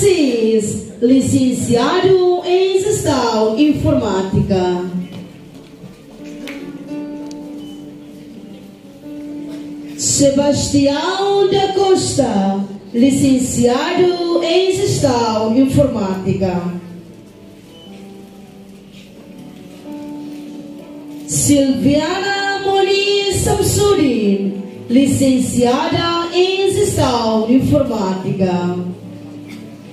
Assis, licenciado em Gestão Informática. Sebastião da Costa, licenciado em Gestão Informática. Silviana Moniz Samsuri, licenciada em Gestão Informática.